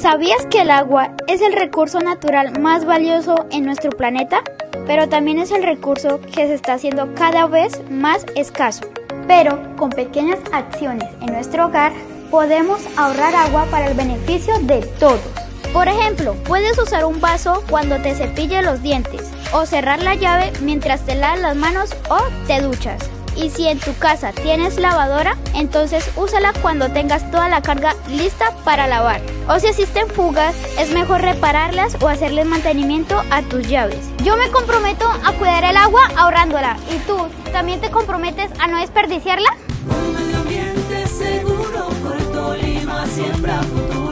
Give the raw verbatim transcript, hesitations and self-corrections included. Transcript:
¿Sabías que el agua es el recurso natural más valioso en nuestro planeta? Pero también es el recurso que se está haciendo cada vez más escaso. Pero con pequeñas acciones en nuestro hogar podemos ahorrar agua para el beneficio de todos. Por ejemplo, puedes usar un vaso cuando te cepilles los dientes o cerrar la llave mientras te lavas las manos o te duchas. Y si en tu casa tienes lavadora, entonces úsala cuando tengas toda la carga lista para lavar. O si existen fugas, es mejor repararlas o hacerle mantenimiento a tus llaves. Yo me comprometo a cuidar el agua ahorrándola. ¿Y tú también te comprometes a no desperdiciarla? Un medio ambiente seguro por Tolima siembra futuro.